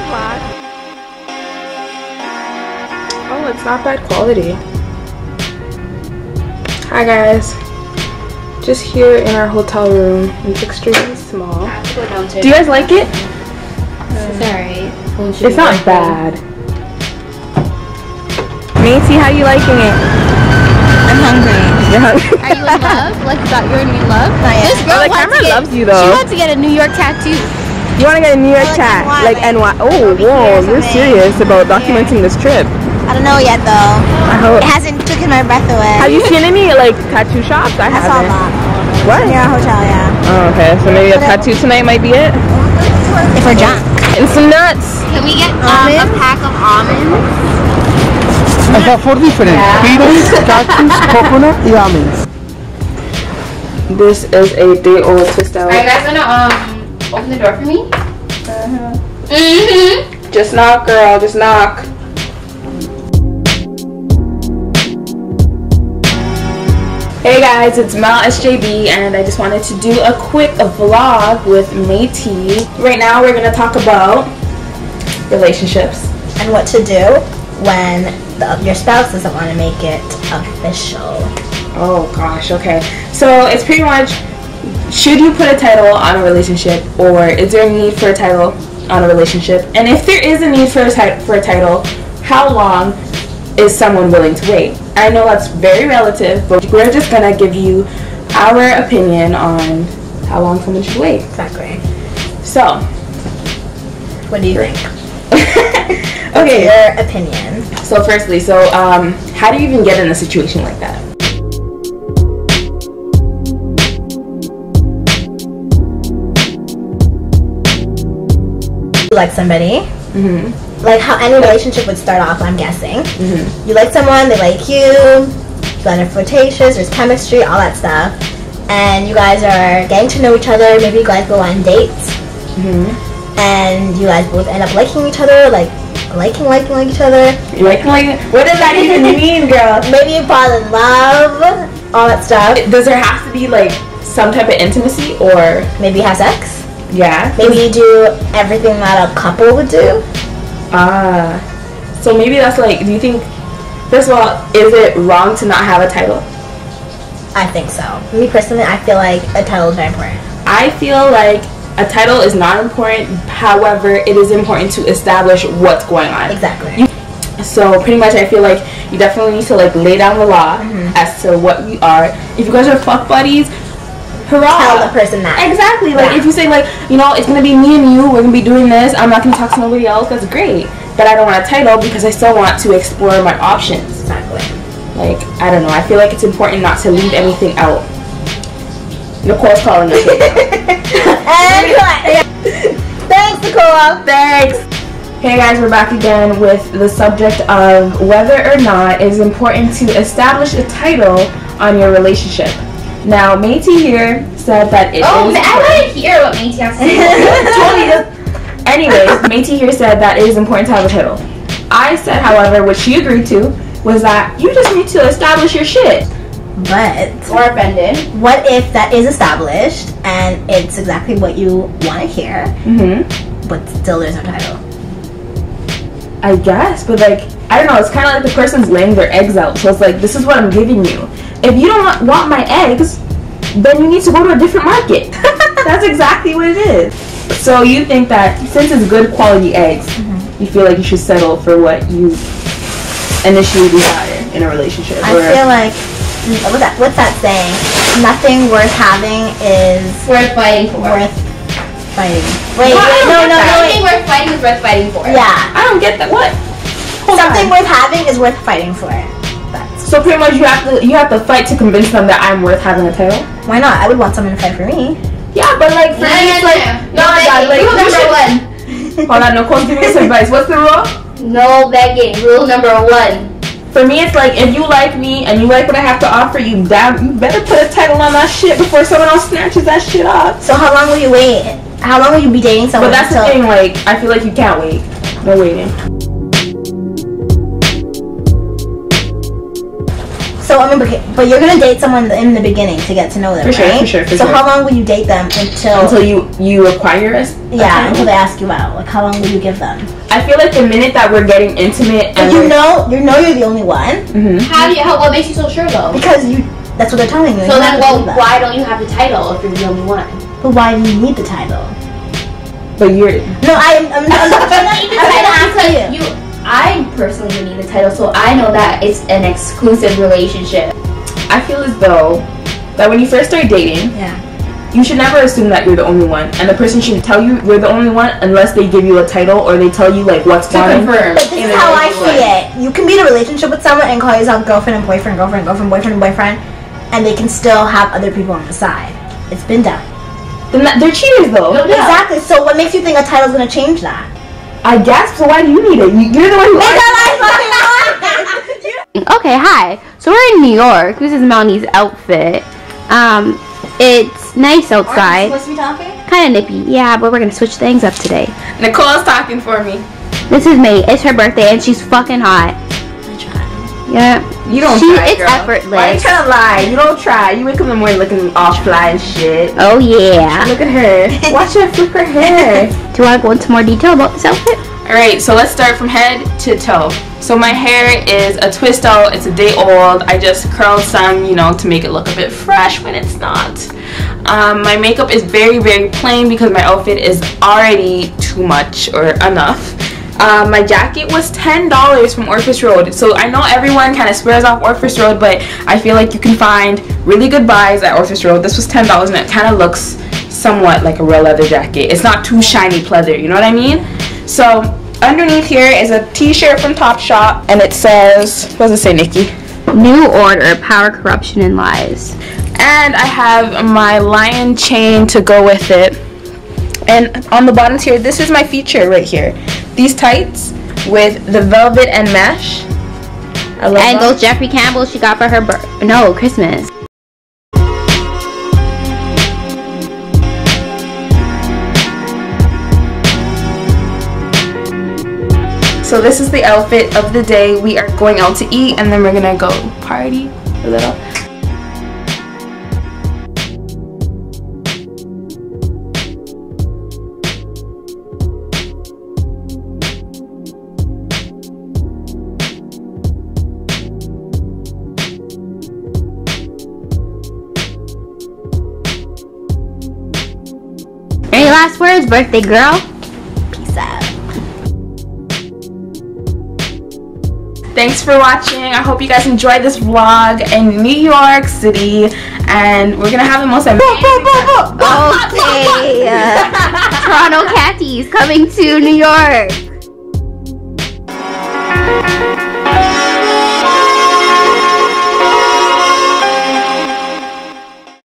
Black. Oh, it's not bad quality. Hi guys. Just here in our hotel room. It's extremely small. Do you guys like it? It's alright. It's not bad. Macy, how you liking it? I'm hungry. You're hungry? Are you in love? Like, you're in love? Not yet. This girl the camera loves you though. She wants to get a New York tattoo. You want to get a New York tat? Like NY? Oh, whoa, you're serious about documenting this trip. I don't know yet though. I hope. It hasn't taken my breath away. Have you seen any like tattoo shops? I haven't. saw that. What? Near our hotel, yeah. Oh, okay. So maybe a tattoo tonight might be it? If we're drunk. And some nuts. Can we get a pack of almonds? I have 4 different peanuts, cactus, coconut, and almonds. This is a day-old twist out. Are you guys gonna open the door for me? Just knock, girl. Just knock. Hey guys, it's Mel SJB, and I just wanted to do a quick vlog with Métis. Right now, we're gonna talk about relationships and what to do when your spouse doesn't want to make it official. Oh gosh, okay. So it's pretty much, should you put a title on a relationship, or is there a need for a title on a relationship? And if there is a need for a title, how long is someone willing to wait? I know that's very relative, but we're just gonna give you our opinion on how long someone should wait. Exactly. So, what do you think? Okay. What's your opinion? So firstly, how do you even get in a situation like that? You like somebody. Like how any relationship would start off, I'm guessing. You like someone, they like you, you guys are flirtatious, there's chemistry, all that stuff. And you guys are getting to know each other, maybe you guys go on dates. And you guys both end up liking each other, like liking each other. What does that even mean, girl? Maybe you fall in love, all that stuff. Does there have to be like some type of intimacy, or maybe have sex? Yeah. Maybe you do everything that a couple would do. So maybe that's like, do you think, first of all, is it wrong to not have a title? I think so. Me personally, I feel like a title is very important. I feel like a title is not important, however, it is important to establish what's going on. Exactly. So pretty much I feel like you definitely need to like lay down the law as to what we are. If you guys are fuck buddies, hurrah. Tell the person that. Exactly. Like if you say like, you know, it's gonna be me and you, we're gonna be doing this, I'm not gonna talk to nobody else, that's great. But I don't want a title because I still want to explore my options. Exactly. Like, I don't know, I feel like it's important not to leave anything out. Nicole's calling us. And cut. Thanks, Nicole. Thanks. Hey guys, we're back again with the subject of whether or not it is important to establish a title on your relationship. Now, Métis here said that it is. I want to hear what Métis has to say. Anyways, Métis here said that it is important to have a title. I said, however, what she agreed to was that you just need to establish your shit. But or offended. What if that is established and it's exactly what you want to hear, but still there's no title? I guess, but like, I don't know, it's kind of like the person's laying their eggs out. So it's like, this is what I'm giving you. If you don't want my eggs, then you need to go to a different market. That's exactly what it is. So you think that since it's good quality eggs, you feel like you should settle for what you initially desire in a relationship? I feel like, what's that saying? Nothing worth having is worth fighting for. Wait, no. Anything worth fighting is worth fighting for. Yeah. I don't get that. What? Something worth having is worth fighting for. So pretty much you have to fight to convince them that I'm worth having a title? Why not? I would want someone to fight for me. Yeah, but like for me it's like rule number 1. Hold on, Nicole's giving us advice. What's the rule? No begging. Rule number 1. For me it's like, if you like me and you like what I have to offer, you better put a title on that shit before someone else snatches that shit up. So how long will you wait? How long will you be dating someone? But that's the thing, like, I feel like you can't wait. No waiting. So I mean, but you're gonna date someone in the beginning to get to know them, For sure, right? for sure, for so sure. how long will you date them until you acquire us? yeah, until they ask you out? Like how long will you give them? I feel like the minute that we're getting intimate and You know you're the only one What makes you so sure though? because that's what they're telling you. So You then, have to believe that. why don't you have the title if you're the only one? But why do you need the title? but you're No, I'm not asking you. I personally would need the title, so I know that it's an exclusive relationship. I feel as though that when you first start dating, Yeah. you should never assume that you're the only one, and the person shouldn't tell you you're the only one unless they give you a title or they tell you like what's going on. But this is how I see it. You can be in a relationship with someone and call yourself girlfriend and boyfriend, girlfriend, girlfriend, boyfriend and boyfriend, and they can still have other people on the side. It's been done. Then they're cheaters though. No, Exactly. So what makes you think a title's gonna change that? I guess. So why do you need it? You're the one who. Okay, hi. So we're in New York. This is Melanie's outfit. It's nice outside. Supposed to be talking? Kind of nippy, yeah, but we're gonna switch things up today. Nicole's talking for me. This is May. It's her birthday, and she's fucking hot. I tried. Yeah. You don't try, It's girl. effortless. Why you trying to lie? You don't try. You wake up in the morning looking all fly and shit. Oh yeah. Look at her. Watch her flip her hair. Do you want to go into more detail about this outfit? Alright, so let's start from head to toe. So my hair is a twist out. It's a day old. I just curled some, to make it look a bit fresh when it's not. My makeup is very, very plain because my outfit is already too much or enough. My jacket was $10 from Orpheus Road. So I know everyone kind of swears off Orpheus Road, but I feel like you can find really good buys at Orpheus Road. This was $10 and it kind of looks somewhat like a real leather jacket. It's not too shiny pleather, you know what I mean? So underneath here is a t-shirt from Topshop and it says, what does it say, Nikki? New Order, Power, Corruption, and Lies. And I have my lion chain to go with it. And on the bottoms here, this is my feature right here. These tights with the velvet and mesh. I love And that. those Jeffrey Campbell she got for her Christmas. So this is the outfit of the day. We are going out to eat and then we're gonna go party a little. Any last words, birthday girl? Peace out. Thanks for watching. I hope you guys enjoyed this vlog in New York City, and we're gonna have the most amazing. Okay. Toronto Catties coming to New York.